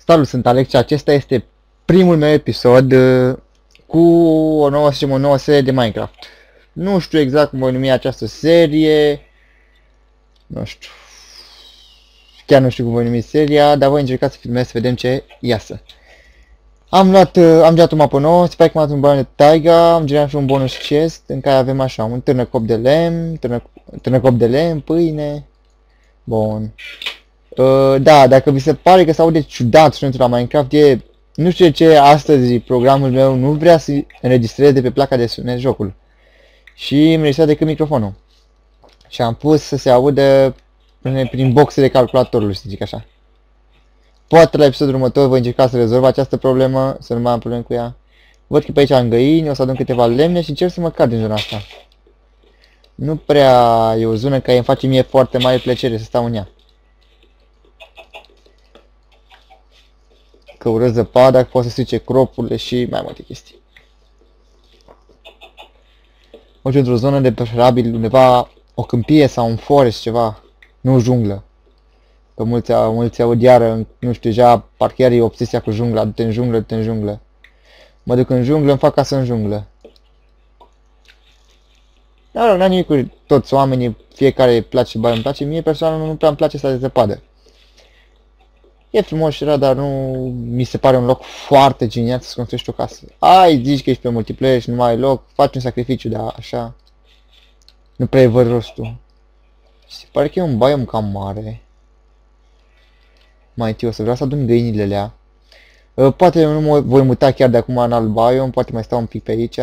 Salut, sunt Alex și acesta este primul meu episod cu o nouă, să zicem, o nouă serie de Minecraft. Nu știu exact cum voi numi această serie, nu știu, chiar nu știu cum voi numi seria, dar voi încerca să filmez să vedem ce iasă. Am luat o mapă nouă, sper că am luat un bani de taiga, am generat și un bonus chest în care avem așa, un târnăcop de lemn, târnăcop de lemn, pâine, bun. Da, dacă vi se pare că s-aude ciudat sunetul la Minecraft, nu știu de ce astăzi programul meu nu vrea să înregistreze de pe placa de sunet jocul. Și îmi înregistrează decât microfonul. Și am pus să se audă prin boxele calculatorului, să zic așa. Poate la episodul următor voi încerca să rezolv această problemă, să nu mai am probleme cu ea. Văd că pe aici am găini, o să adun câteva lemne și încerc să mă cad din zona asta. Nu prea e o zonă care îmi face mie foarte mare plăcere să stau în ea. Că urăsc zăpada, că pot să strice cropurile și mai multe chestii. O într-o zonă de preferabil undeva o câmpie sau un forest ceva, nu junglă. Că mulți aud iară, nu știu, deja parcă iar e obsesia cu jungla, du-te în junglă, du-te în junglă. Mă duc în junglă, îmi fac casă în junglă. Dar n-am nimic cu toți oamenii, fiecare îi place, îmi place, mie personal nu prea îmi place să de zăpadă. E frumos și era, dar nu mi se pare un loc foarte genial să-ți construiești o casă. Ai, zici că ești pe multiplayer și nu mai ai loc, faci un sacrificiu, dar așa. Nu prea văd rostul. Se pare că e un biom cam mare. Mai întâi o să vreau să adun găinile alea. Poate nu mă voi muta chiar de acum în alt biom, poate mai stau un pic pe aici.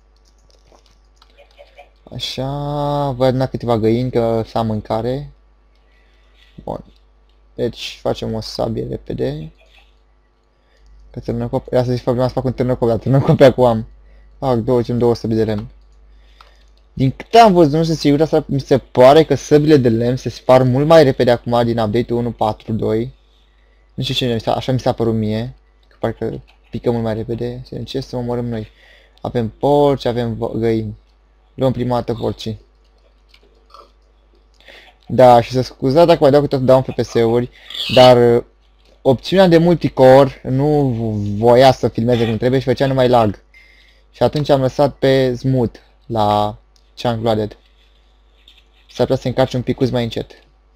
Așa, voi aduna câteva găini că să am mâncare. Bun. Deci facem o sabie repede. Că târnăcop, ia să zic problema să fac un târnăcop, dar târnăcop pe acum am. Fac 200 de lemn. Din câte am văzut, nu sunt sigur, asta mi se pare că săbile de lemn se spar mult mai repede acum din update-ul 1.4.2. Nu știu ce, așa mi s-a părut mie. Că parcă pică mult mai repede. Să ce să omorâm noi. Avem porci, avem găini. Luăm prima dată porcii. Da, și să scuzați dacă mai dau câteodată dau în FPS-uri, dar opțiunea de multicore nu voia să filmeze cum trebuie și făcea numai lag. Și atunci am lăsat pe smooth la chunk loaded. S-ar putea să încarce un picuț mai încet.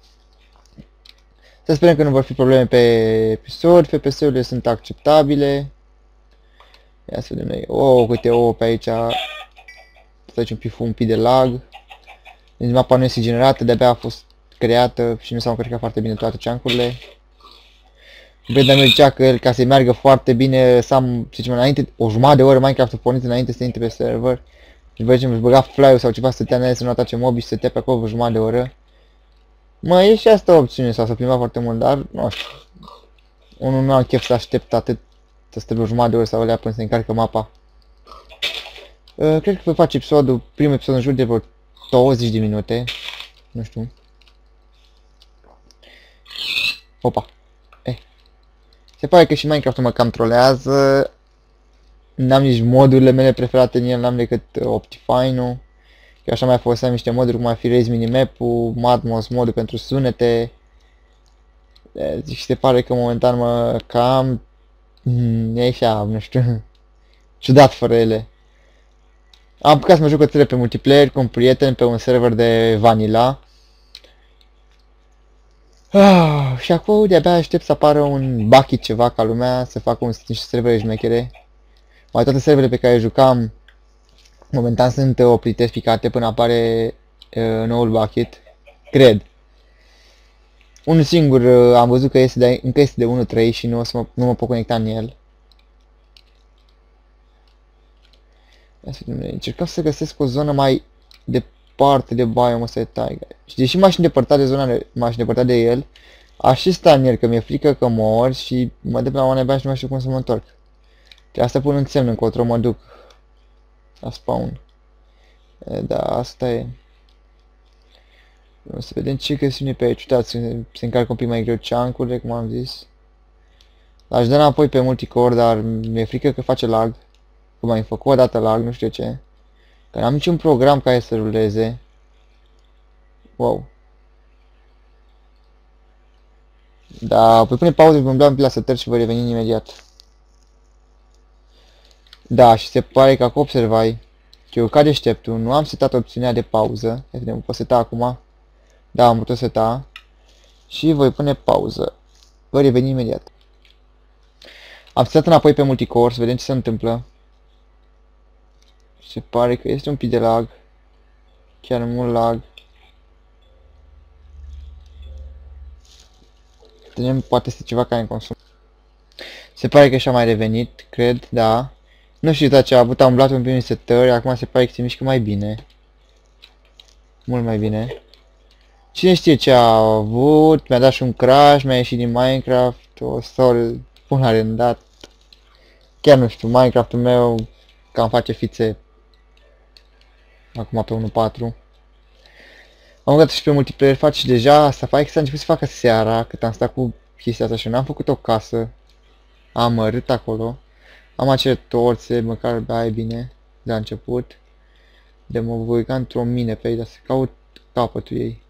Să sperăm că nu vor fi probleme pe episod, FPS-urile sunt acceptabile. Ia să vedem noi. Câte ouă pe aici. Să facem un pic de lag. Deci mapa nu este generată, de-abia a fost creată și nu s-au încărcat foarte bine toate chunk-urile. Vedem mi zicea că ca să meargă foarte bine, să am, să zicem, înainte, o jumătate de oră Minecraft-ul pornit înainte să intre pe server. Și vedem, își băga fly-ul sau ceva, stătea în ele să nu atace mobi și stătea pe acolo o jumătate de oră. Mă, e și asta o opțiune, sau să plimba foarte mult, dar nu știu. Unul nu am chef să aștept atât, să stă o jumătate de oră sau alea până se încarcă mapa. Cred că voi face primul episod în jur de vreo 20 de minute. Nu știu. Opa. Se pare că și Minecraft-ul mă cam trolează. N-am nici modurile mele preferate în el, n-am decât Optifine-ul. Eu așa mai foloseam niște moduri cum ar fi Raise Minimap-ul, Matmos, modul pentru sunete. Deci se pare că momentan mă cam... E așa, nu știu, ciudat fără ele. Am apucat să mă joc o pe multiplayer cu un prieten pe un server de Vanilla. Și acum de-abia aștept să apară un bucket ceva ca lumea, să facă niște servere șmechere. Mai toate serverele pe care jucam, momentan sunt oprite, picate până apare noul bucket. Cred. Unul singur am văzut că încă este de 1.3 și nu mă pot conecta în el. Încercam să găsesc o zonă mai departe de biomul ăsta de taiga. Și deși m-aș îndepărta de zona, m-aș îndepărta de el, aș și sta în el, că mi-e frică că mor și mă duc la o nebea și nu mai știu cum să mă întorc. De asta pun un semn încotro mă duc la spawn. Da, asta e. O să vedem ce găsim pe aici. Uitați, se încarcă un pic mai greu chunk-urile, cum am zis. Aș da înapoi pe multicore, dar mi-e frică că face lag. Că m-am făcut o dată lag, nu știu ce. Că n-am niciun program care să ruleze. Wow. Da, voi pune pauză, vom lua la setări și voi reveni imediat. Da, și se pare că acum observai că eu ca deșteptul nu am setat opțiunea de pauză. Hai să vedem, pot seta acum? Da, am putut seta. Și voi pune pauză. Voi reveni imediat. Am setat înapoi pe multicore, să vedem ce se întâmplă. Se pare că este un pic de lag. Chiar mult lag. Vedem, poate este ceva care în consum. Se pare că și-a mai revenit, cred, da. Nu știu dacă a avut umblat în primul setări, acum se pare că se mișcă mai bine. Mult mai bine. Cine știe ce a avut, mi-a dat și un crash, mi-a ieșit din Minecraft, o să-l pun la rendat. Chiar nu știu, Minecraft-ul meu cam face fițe acum pe 1.4. Am gătat și pe multiplayer, face și deja asta, fac că s-a început să facă seara, cât am stat cu chestia asta și n-am făcut o casă. Am mărât acolo. Am acele torțe, măcar da, e bine, de la început. De mă voi ca într-o mină pe aici, dar să caut capătul ei.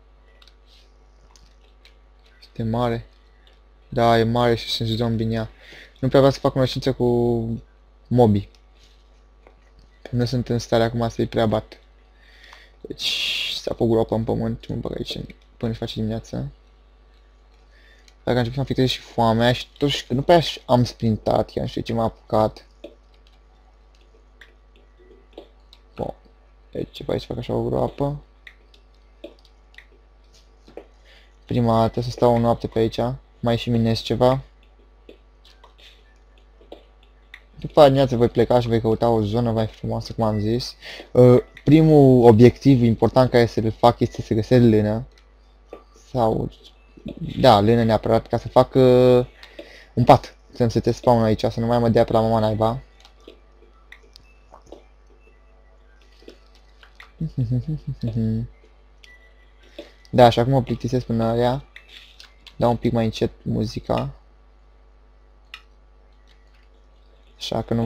Este mare. Da, e mare și sunt zombie în ea. Nu prea vreau să fac cunoștință cu mobii. Nu sunt în stare acum să-i prea bat. Deci s-a făcut groapă în pământ, mă bag aici până își face dimineața. Dacă a început să-mi afecteze și foamea și totuși că nu prea am sprintat, chiar nu știu ce m-a apucat. Bun. Deci ce faci să fac așa o groapă. Prima dată să stau o noapte pe aici, mai și minez ceva. După dimineață voi pleca și voi căuta o zonă mai frumoasă, cum am zis. Primul obiectiv important care să-l fac este să găsesc lână. Sau... Da, lână neapărat, ca să fac un pat. Să-mi setez spawn aici, să nu mai mă dea pe la mama naiba. Da, și acum mă plictisesc până alea. Dau un pic mai încet muzica. Așa că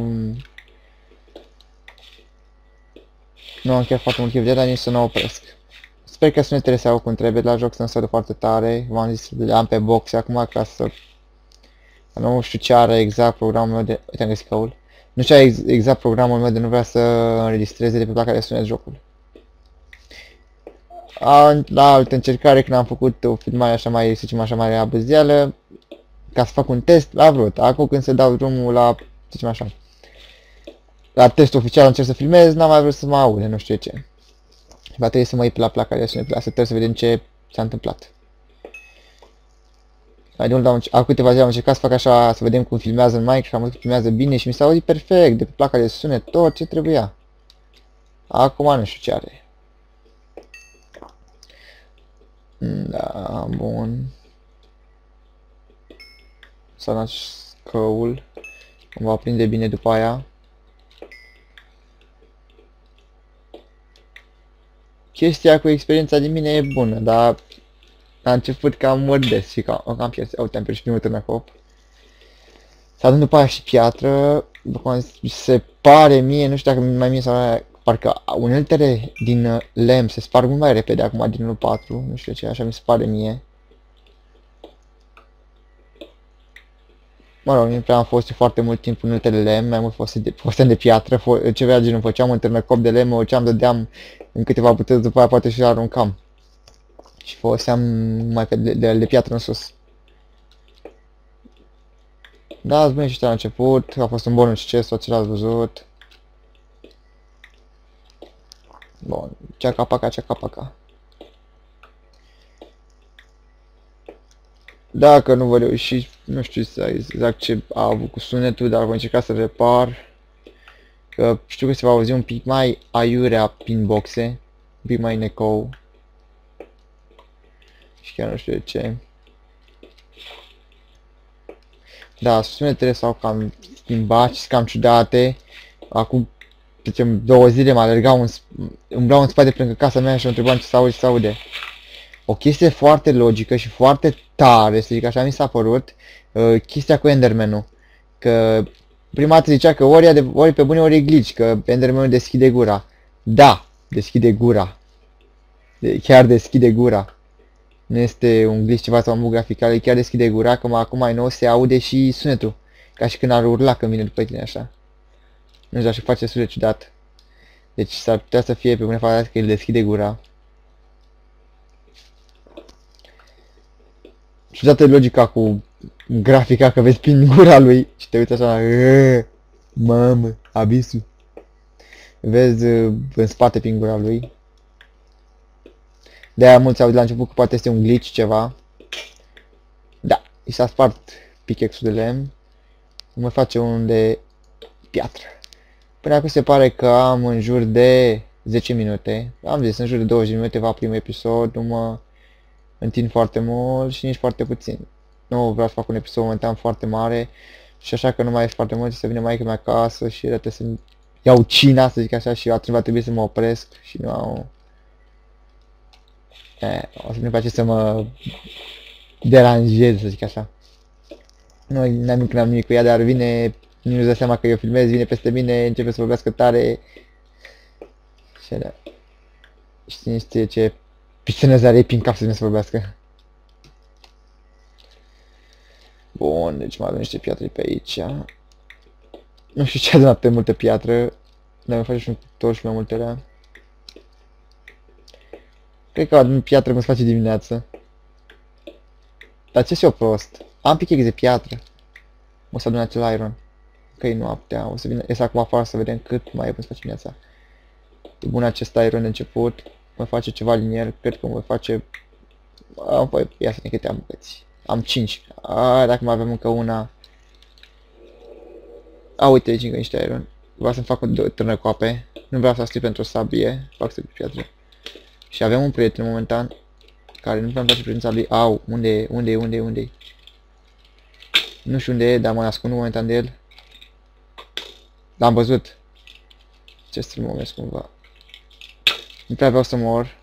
nu am chiar foarte mult chef de dar nici să nu opresc. Sper că sunetele se au cum trebuie la joc, să nu foarte tare. V-am zis să le am pe box acum ca să... Nu știu ce are exact programul meu de... Uite, am găsit căul. Nu știu exact programul meu de nu vrea să înregistreze de pe placa de sunet jocul. La altă încercare, când am făcut o filmare așa mai, să zicem așa, mai abăzeală, ca să fac un test, a vrut. Acum când se dau drumul la, să zicem așa, la testul oficial încerc să filmez, n-am mai vrut să mă aude, nu știu ce. Va trebui să mă uit pe la placa de sunet, la setări, să vedem ce s-a întâmplat. Mai de mult acum câteva zile am încercat să fac așa, să vedem cum filmează în Minecraft, am văzut că filmează bine și mi s-a auzit perfect, de pe placa de sunet, tot ce trebuia. Acum nu știu ce are. Da, bun. S-a naș căul. Îmi va prinde bine după aia. Chestia cu experiența de mine e bună, dar a început cam mărdesc și cam pierd. Uite, am pierdut și primul târnăcop. S-a dat după aia și piatră. După cum se pare mie, nu știu dacă mai mie sau parcă uneltele din lemn se sparg mult mai repede acum din 1.4, nu știu ce, așa mi se pare mie. Mă rog, nu prea am fost foarte mult timp în uneltele lemn, mai mult fosem de piatră, ceva genul făceam un târnăcop de lemn, mă duceam, dădeam în câteva bucăți, după aia poate și le aruncam. Și foloseam mai de piatră în sus. Da, ați bine și la început, a fost un bonus chest, tot ce l-ați văzut. Bun, ceaca-paca. Dacă nu vă reuși, nu știu exact ce a avut cu sunetul, dar voi încerca să repar. Că știu că se va auzi un pic mai aiurea prin boxe, un pic mai în eco. Și chiar nu știu de ce. Da, sunetele s-au cam schimbat și cam ciudate. Acum, zicem, 2 zile mă alergau umblau în spate lângă casa mea și mă întrebam ce se aude. O chestie foarte logică și foarte tare, să zic așa, mi s-a părut chestia cu Enderman-ul. Că prima dată zicea că ori pe bune ori e glitch, că Enderman-ul deschide gura. Da, deschide gura. Chiar deschide gura. Nu este un glitch ceva sau un bug grafical, chiar deschide gura, că acum mai nou se aude și sunetul. Ca și când ar urla când vine după tine așa. Nu știu, și face sunet ciudat. Deci s-ar putea să fie pe bune față că el deschide gura. Ciudată logica cu grafica, că vezi prin gura lui și te uiți așa la... Mamă, abisul. Vezi în spate prin gura lui. De-aia mulți au de la început că poate este un glitch ceva. Da, i s-a spart pickaxe-ul de lemn. Mă face unul de piatră. Până acum se pare că am în jur de 10 minute. Am zis, în jur de 20 de minute va primul episod. Nu mă întind foarte mult și nici foarte puțin. Nu vreau să fac un episod momentan foarte mare. Și așa că nu mai ești foarte mult, să vină maică mea acasă și trebuie să iau cina, să zic așa, și atunci va trebui să mă opresc și nu au... o să nu face să mă deranjez, să zic așa. Nu am nimic cu ea, dar vine, nu-ți dă seama că eu filmez, vine peste mine, începe să vorbească tare. Și alea. Știi niște ce pisenăzi are prin cap să vină să vorbească. Bun, deci mai avem niște piatre pe aici. Nu știu ce a adunat pe multă piatră, dar mai face și un cuptor și mai multelea. Cred că adun piatră cum se face dimineață. Dar ce-s eu prost? Am pickaxe de piatră. O să adun acel iron. Că e noaptea, o să vină, ies acum afară să vedem cât mai e până se face dimineața. E bun acest iron de început. Mă face ceva linier, cred că mă face... Păi, ia să ne câte am bucăți. Am 5. Dacă mai avem încă una... Uite aici încă niște iron. Vreau să-mi fac o târnăcoape. Nu vreau să stric pentru o sabie. Fac să piatră. Și avem un prieten momentan care nu prea-mi place prezența lui. Unde? Nu știu unde e, dar mă ascund momentan de el. L-am văzut. Ce să mă omesc cumva. Nu prea vreau să mor.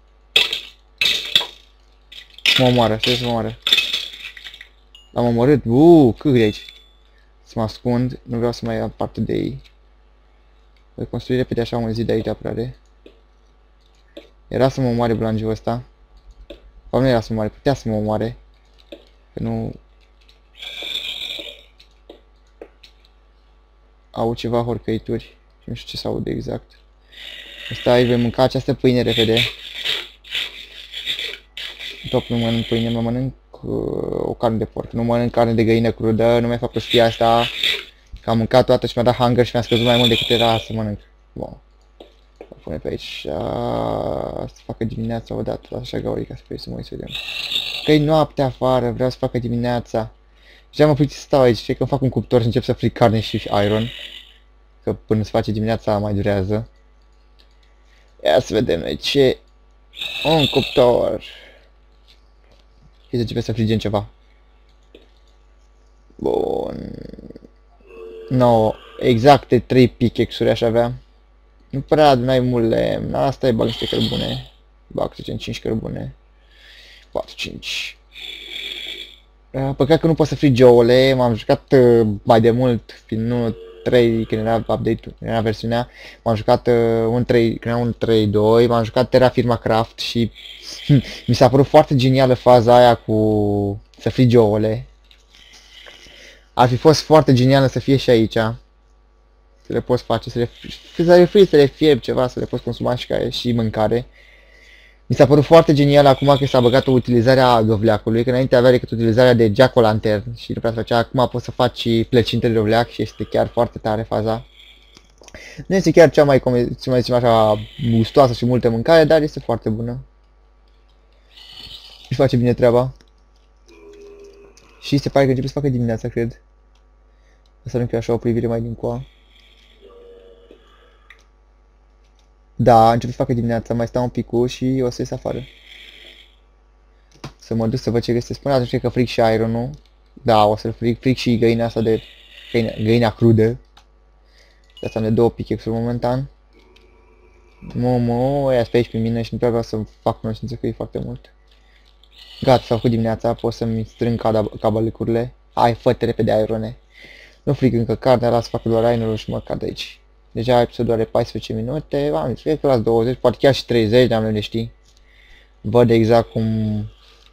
Mă omoară, trebuie să mă omoară. L-am omorât, cât de aici. Să mă ascund, nu vreau să mai am parte de ei. Voi construi repede așa un zid de aici de apărare. Era să mă omoare blangiul ăsta. Sau nu era să mă omoare, putea să mă omoare. Că nu... Au ceva horcăituri. Nu știu ce s-aude exact. Stai, voi mânca această pâine repede. Top, nu mănânc pâine, mă mănânc o carne de porc. Nu mănânc carne de găină crudă, nu mai fac prostia asta. Că am mâncat toată și mi-a dat hunger și mi-a scăzut mai mult decât era să mănânc. Bun. O pune pe aici. Să facă dimineața odată. Așa gaurica să mă uit să vedem. Că-i noapte afară, vreau să facă dimineața. Deja mă plictis să stau aici, cred că fac un cuptor și încep să fric carne și iron. Că până se face dimineața mai durează. Ia să vedem noi ce... Un cuptor. Și să începe să frigem ceva. Bun. No, exacte 3 pickaxe-uri aș avea. Nu prea adunai mult lemn. Asta e, bag niște cărbune. Bag, să zicem, 5 cărbune. 4-5. Păcat că nu pot să frige ouăle. M-am jucat mai de mult, prin 1.3, când era update-ul, când era versiunea. M-am jucat când era un 3.2, m-am jucat Terra Firma Craft și mi s-a părut foarte genială faza aia cu să frige ouăle. Ar fi fost foarte genială să fie și aici. Să le poți face, să le frizi, să le fierbi ceva, să le poți consuma și mâncare. Mi s-a părut foarte genial acum că s-a băgat utilizarea dovleacului, că înainte avea decât utilizarea de jack-o'-lantern și nu prea se făcea. Acum poți să faci plăcinte de dovleac și este chiar foarte tare faza. Nu este chiar cea mai, mai zicem așa, gustoasă și multă mâncare, dar este foarte bună. Își face bine treaba. Și se pare că începe să facă dimineața, cred. Să nu fie așa o privire mai din coa. Da, începe să facă dimineața, mai stau un pic și o să ies afară. Să mă duc să văd ce găsesc. Până atunci cred că fric și iron-ul. Da, o să-l fric și găina asta de... Găina crudă. De asta am de 2 pickaxe-uri momentan. Ia pe aici pe mine și nu prea vreau să fac cunoștință că e foarte mult. Gata, s-a făcut dimineața, pot să-mi strâng cabalicurile. Hai, fă-te repede, irone. Nu fric încă carnea, las să facă doar iron-ul și mă cad de aici. Deja episodul are 14 minute, cred că las 20, poate chiar și 30, dar nu le știi. Văd exact cum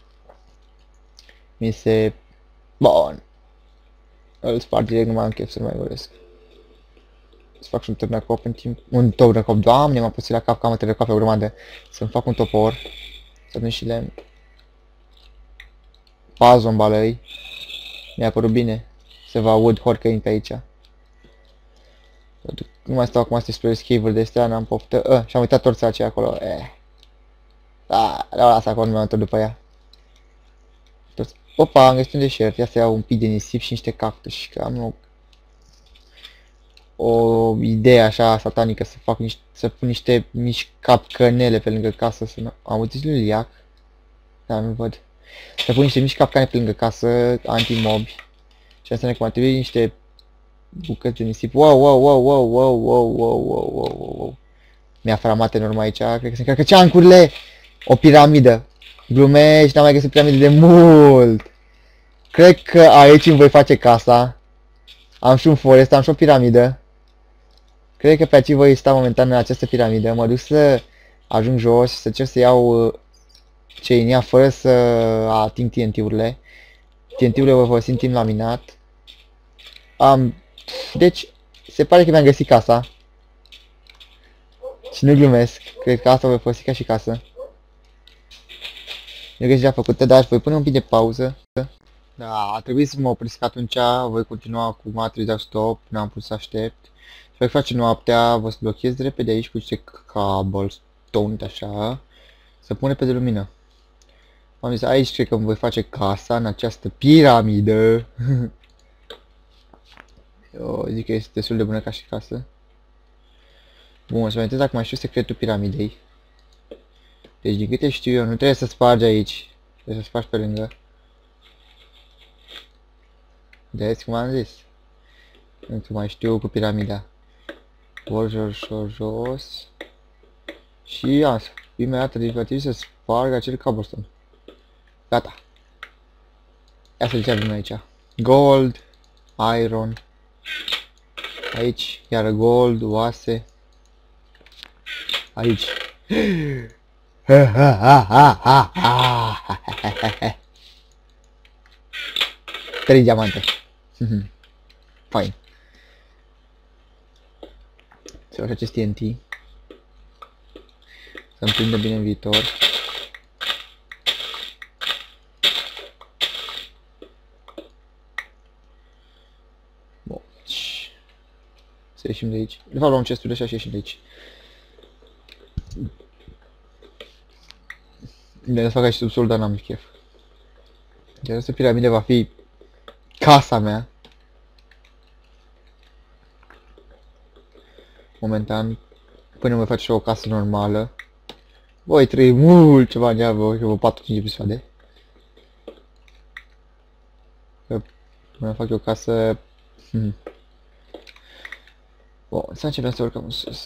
Bun. Îl sparg direct, nu mai am chef să-l mai voresc. Să fac și un turnăcop în timp. Un turnăcop, doamne, m-a pus la cap, că am turnăcop pe o grămadă. Să-mi fac un topor. Să vin și lemn. Pazon balăi. Mi-a părut bine. Se va aud horcăini pe aici. Nu mai stau acum să explorez cave-uri de astea, n-am poftă. Și-am uitat torța aceea acolo. Da, le-au lăsat acolo, nu mi-am întors după ea. Opa, am găsit un deșert. Ia să iau un pic de nisip și niște cactus. Că am o idee așa satanică să fac să pun niște mici capcanele pe lângă casă. Să nu... Am uitat liliac. Da, nu văd. Să pun niște mici capcane pe lângă casă, anti-mobi. Și înseamnă că mă trebuie niște bucăți de nisip. Wow. Mi-a framat enorm aici, cred că se încarcă ceancurile! O piramidă! Glumești, n-am mai găsit piramide de mult! Cred că aici îmi voi face casa. Am și un forest, am și o piramidă. Cred că pe aici voi sta momentan în această piramidă. Mă duc să ajung jos și să cer să iau ce în ea fără să ating TNT-urile. TNT-urile voi folosi în timp laminat. Deci, se pare că mi-am găsit casa. Și nu glumesc, cred că asta o voi folosi ca și casă. Nu găsit deja făcută, dar voi pune un pic de pauză. Da, a trebuit să mă opresc atunci, voi continua cu Matrix dau stop, n-am pus să aștept. Și voi face noaptea, vă blochez repede aici cu niște cobblestone, așa. Să pun repede lumină. Am zis, aici cred că îmi voi face casa, în această piramidă. Eu zic că este destul de bună ca și casă. Bun, să vedem dacă mai știu secretul piramidei. Deci din câte știu eu, nu trebuie să spargi aici. Trebuie să spargi pe lângă. Vedeți cum am zis? Încă mai știu cu piramida. Jos. Și asta. Imediat va trebui să sparg acel cobblestone. Gata. Ia să le aici. Gold, iron. Aici, iar gold, oase. Aici. 3 diamante. Fine. Să fac acest TNT. Să-mi prindă bine în viitor. Bun. Să ieșim de aici. De fapt luăm chestul așa și ieșim de aici. Bine, să fac aici subsol, dar n-am chef. Iar această piramidă va fi casa mea. Momentan, până mă fac și o casă normală. Voi trăi mult ceva în ea, vă 4-5 episoade. Că mă fac eu o casă... Bun, să începem să urcăm în sus.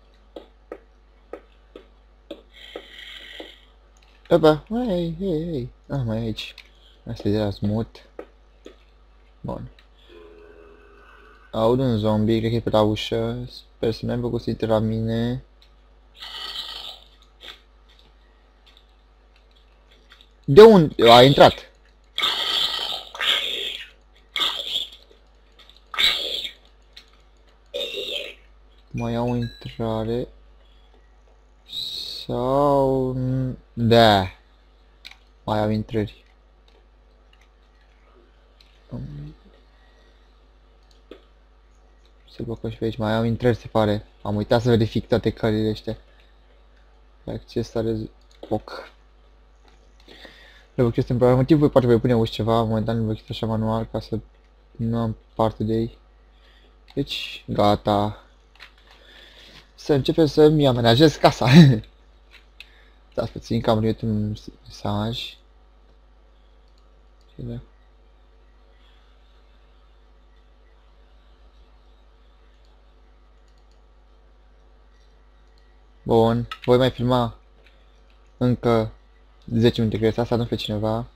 Opa, hei. Mai aici. Asta e de la smut. Bun. Aud un zombie, cred că e pe la ușă. Sper să nu aibă găsit la mine. De unde? A intrat. Mai au o intrare. Sau... Da. Mai au intrări. Se blocăm și pe aici. Mai au intrări, se pare. Am uitat să verific toate cările astea. Acces are foc. Le blochez temporar. Motivul poate voi pune uși ceva. Momentan le blochez așa manual ca să nu am parte de ei. Deci, gata. Să începem să-mi amenajez casa. Stați puțin că am primit un mesaj. Bun, voi mai filma încă 10 minute, cred, asta nu pe cineva.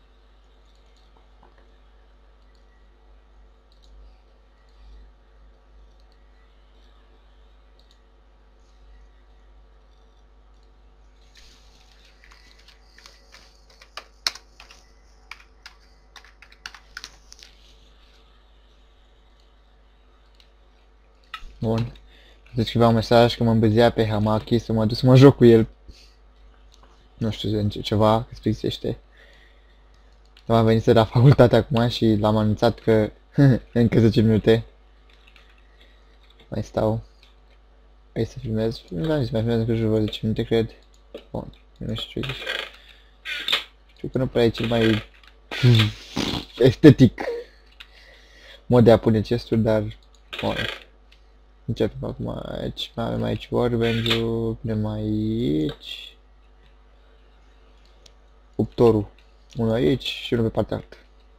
Bun. Deci scrivea un mesaj că mă îmbăzea pe Hamaki să mă duc să mă joc cu el. Nu știu, ceva, că splicitește. Am venit la facultate acum și l-am anunțat că încă 10 minute. Mai stau. Hai să filmez. Nu am zis, mai filmez încă jur 10 minute, cred. Bun, nu știu ce zici. Știu că nu prea e cel mai estetic mod de a pune chesturi, dar... Bun. Începem acum aici. Mai avem aici workbench-ul, punem aici. Cuptorul. Unul aici și unul pe partea altă.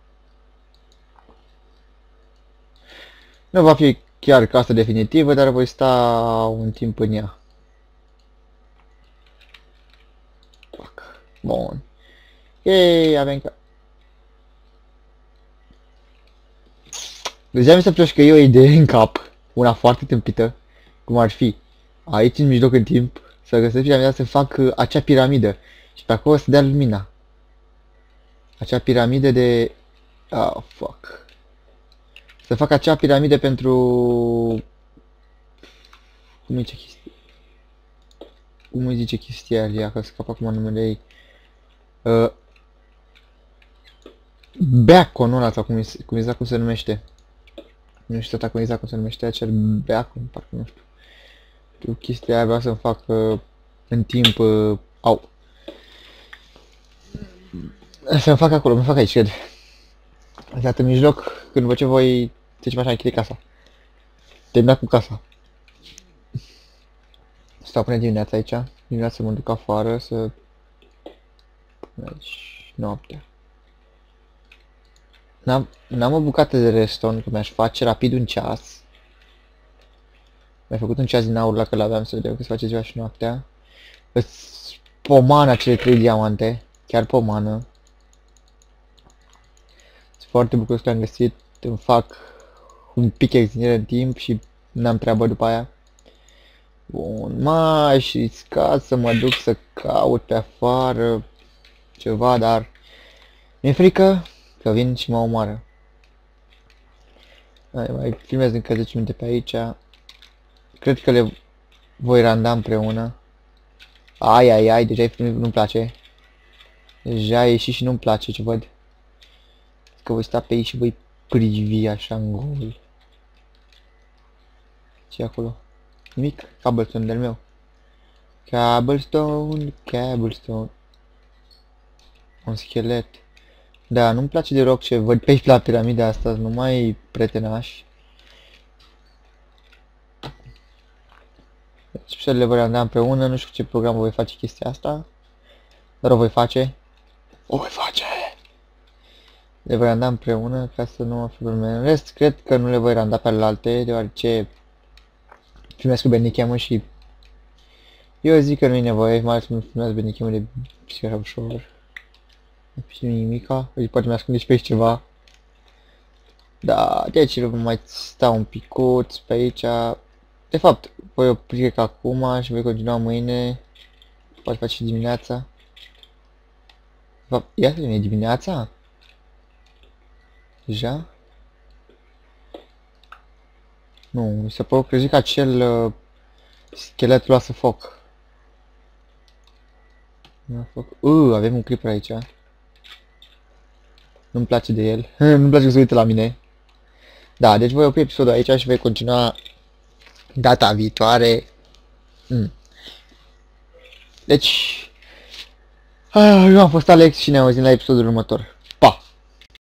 Nu va fi chiar casa definitivă, dar voi sta un timp în ea. Bun. Ei, avem ca... Deja mi se pare că e o idee în cap, una foarte tâmpită, cum ar fi aici în mijloc în timp să găsesc piramida, să fac acea piramidă și pe acolo să dea lumina. Acea piramidă de... Ah, fuck. Să fac acea piramidă pentru... Cum îi zice chestia? Cum îi zice chestia aia, că scap acum numele ei. Beacon ăla, sau cum se numește. Nu știu tot exact cum se numește acel beacon, parcă nu știu. Știu chestia aia vreau să-mi fac în timp... Au. Să-mi fac acolo, mă fac aici, cred. Exact în mijloc, când vă ce voi... Zicem așa, închide casa. Terminat cu casa. Stau până dimineața aici. Dimineața mă duc afară să... Aici, noaptea. N-am o bucată de redstone, că mi-aș face rapid un ceas. Mi-ai făcut un ceas din aur la că l-aveam, să vedem că se face ziua și noaptea. Îți pomană cele 3 diamante. Chiar pomană. Sunt foarte bucuros că am găsit. Îmi fac un pickaxe din el în timp și n-am treabă după aia. Bun, m-aș risca să mă duc să caut pe afară ceva, dar mi-e frică că vin și mă omoară. Mai filmez încă 10 minute pe aici. Cred că le voi randa împreună. Ai, deja nu-mi place. Deja a ieșit și nu-mi place ce văd. Că voi sta pe aici și voi privi așa în gol. Ce acolo? Nimic? Cobblestone del meu. Cobblestone. Un schelet. Da, nu-mi place deloc ce văd pe aici la piramida asta, numai pretenași. Deci le voi randa împreună, nu știu cu ce program voi face chestia asta. Dar o voi face. Le voi randa împreună ca să nu am probleme. În rest, cred că nu le voi randa pe alte, deoarece filmez cu Bandicam și eu zic că nu e nevoie, mai ales când filmez Bandicam de psihica ușor. Nu știu nimica, poate mi ascunde și pe aici ceva. Da, deci nu mai stau un picuț pe aici. De fapt, voi opri cred că acum și voi continua mâine. Poate face și dimineața. Ia să vine dimineața? Deja? Nu, mi se pare că zic că acel schelet lasă foc. Avem un creeper aici. Nu-mi place de el. Nu-mi place că se uită la mine. Da, deci voi opri episodul aici și voi continua data viitoare. Deci... eu am fost Alex și ne auzim la episodul următor.